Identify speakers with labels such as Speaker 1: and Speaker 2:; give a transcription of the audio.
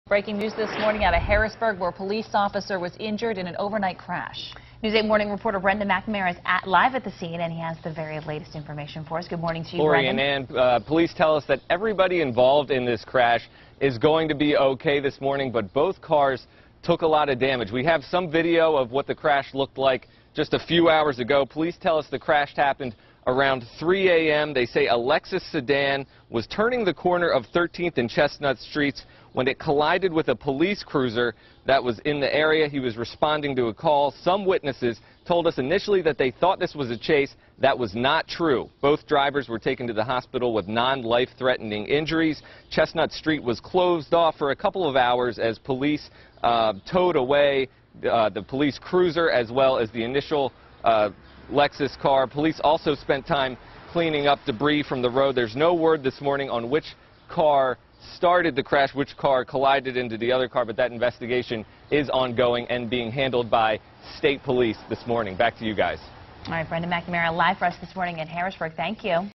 Speaker 1: Breaking news this morning out of Harrisburg, where a police officer was injured in an overnight crash.
Speaker 2: News 8 morning reporter Brendan McNamara is live at the scene, and he has the very latest information for us. Good morning to you,
Speaker 3: Lori
Speaker 2: Brendan.
Speaker 3: and Ann, police tell us that everybody involved in this crash is going to be okay this morning, but both cars took a lot of damage. We have some video of what the crash looked like just a few hours ago. Police tell us the crash happened around 3 a.m. They say a Lexus sedan was turning the corner of 13th and Chestnut Streets when it collided with a police cruiser that was in the area. He was responding to a call. Some witnesses told us initially that they thought this was a chase. That was not true. Both drivers were taken to the hospital with non-life-threatening injuries. Chestnut Street was closed off for a couple of hours as police towed away the police cruiser as well as the initial Lexus car. Police also spent time cleaning up debris from the road. There's no word this morning on which car started the crash, which car collided into the other car, but that investigation is ongoing and being handled by state police this morning. Back to you guys.
Speaker 2: All right, Brendan McNamara live for us this morning in Harrisburg. Thank you.